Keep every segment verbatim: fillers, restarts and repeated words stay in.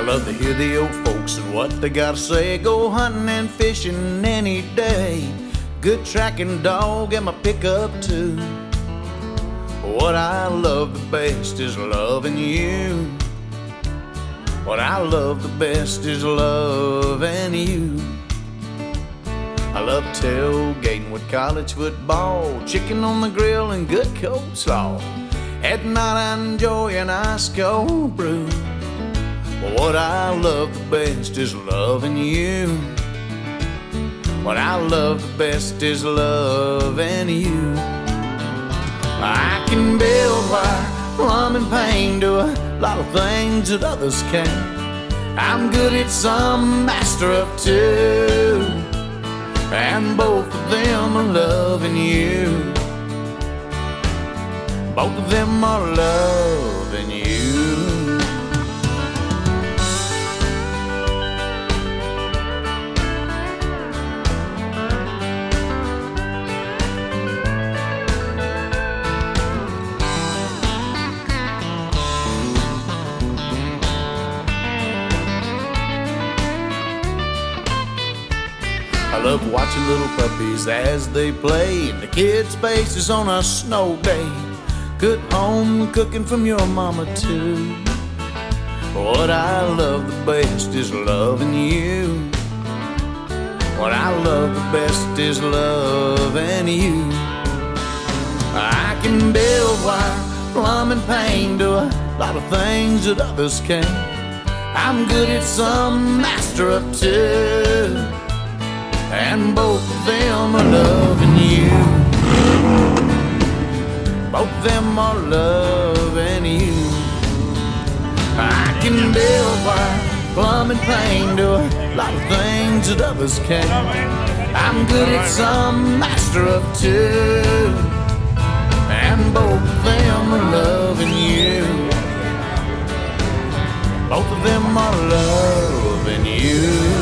love to hear the old folks and what they gotta say. Go hunting and fishing any day. Good tracking dog and my pickup too. What I love the best is loving you. What I love the best is loving you. I love tailgating with college football, chicken on the grill and good coleslaw. At night I enjoy an ice cold brew. What I love the best is loving you. What I love the best is loving you. I can build wire, plumbing, paint, do a lot of things that others can't. I'm good at some, master of two, and both of them are loving you. Both of them are loving you. I love watching little puppies as they play in the kids' faces on a snow day. Good home cooking from your mama too. What I love the best is loving you. What I love the best is loving you. I can build wire, plumbing, paint, do a lot of things that others can't. I'm good at some, master of two, and both of them are loving you. Both of them are loving you. I can build wire, plumbing, paint, do a lot of things that others can't. I'm good at some, master of two, and both of them are loving you. Both of them are loving you.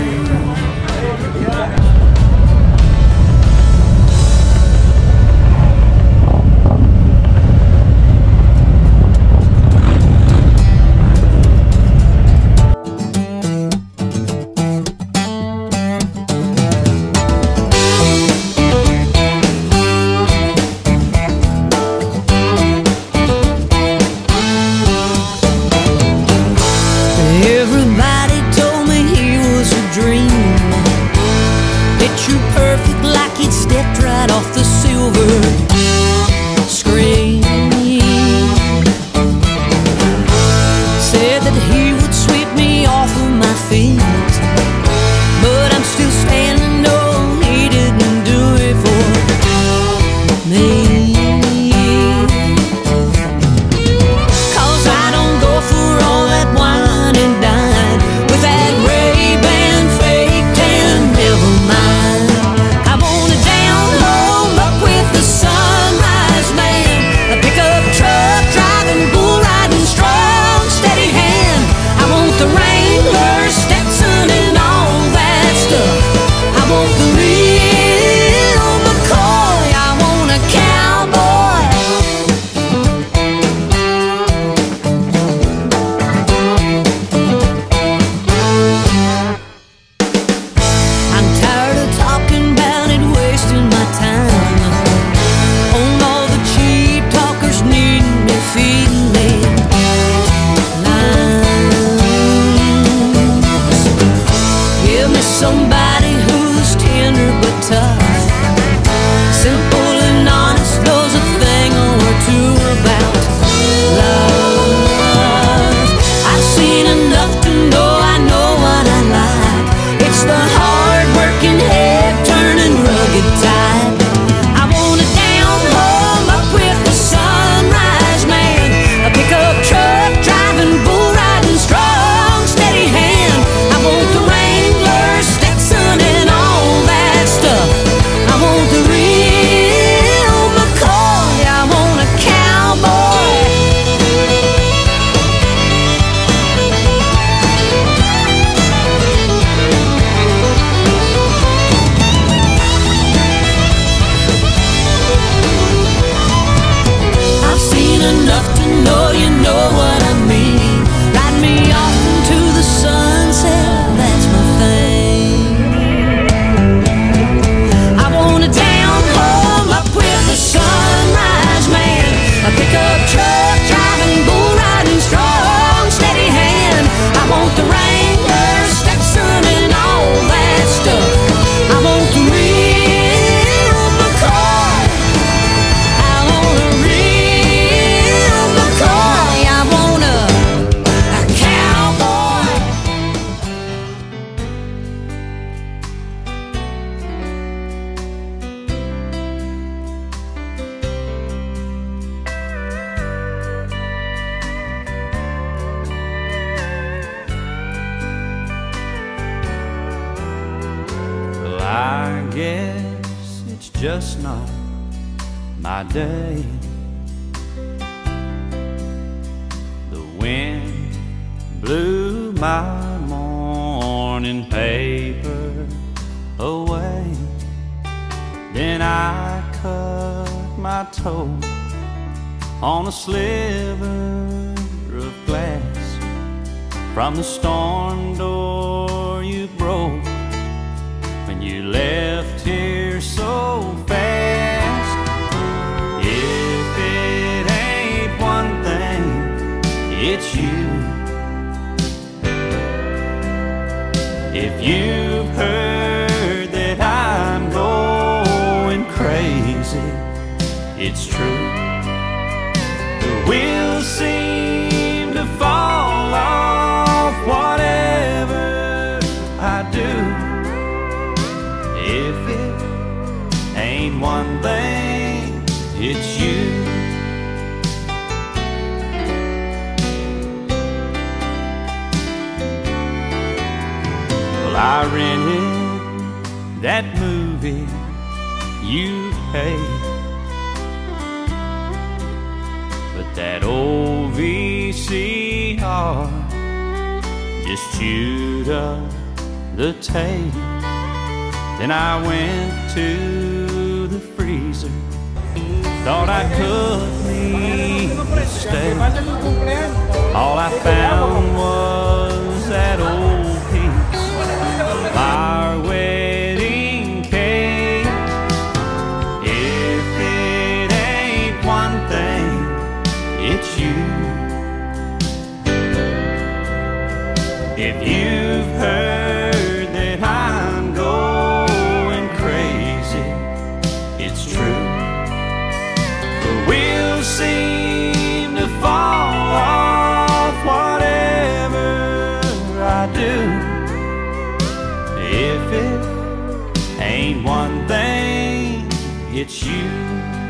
Everybody told me he was a dream, picture perfect like he'd stepped right off the silver screen. Said that he would sweep me off of my feet, but I'm still standing, no, he didn't do it for me. Somebody who's tender but tough, simple and honest, knows a thing or two about love. I've seen enough to know I know what I like. It's the hard-working, head-turning, rugged type. I want a down home up with the sunrise man, a pickup truck driving, bull riding, strong, steady hand. I want the Wrangler, Stetson, and all that stuff. guess it's just not my day. The wind blew my morning paper away. Then I cut my toe on a sliver of glass from the storm door you broke when you left here so fast. If it ain't one thing, it's you. If you've heard that I'm going crazy, it's true. The wheels seem to fall off whatever I do. If it ain't one thing, it's you. Well, I rented that movie you paid, but that old V C R just chewed up the tape. Then I went to the freezer, thought I cut me a steak. All I found was that old piece of our wedding cake. If it ain't one thing, it's you. If you've heard that I'm going crazy, it's true. The wheels seem to fall off whatever I do. If it ain't one thing, it's you.